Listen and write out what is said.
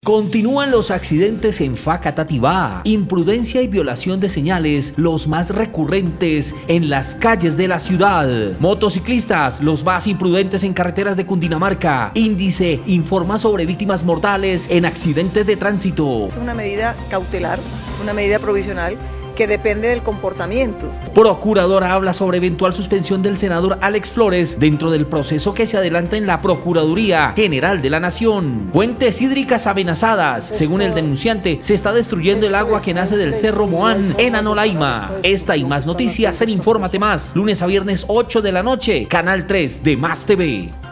Continúan los accidentes en Facatativá, imprudencia y violación de señales, los más recurrentes en las calles de la ciudad. Motociclistas, los más imprudentes en carreteras de Cundinamarca. Índice informa sobre víctimas mortales en accidentes de tránsito. Es una medida cautelar, una medida provisional que depende del comportamiento. Procuradora habla sobre eventual suspensión del senador Alex Flores dentro del proceso que se adelanta en la Procuraduría General de la Nación. Fuentes hídricas amenazadas. Según el denunciante, se está destruyendo el agua que nace del Cerro Moán en Anolaima. Esta y más noticias en Infórmate Más, lunes a viernes 8 de la noche, Canal 3 de Más TV.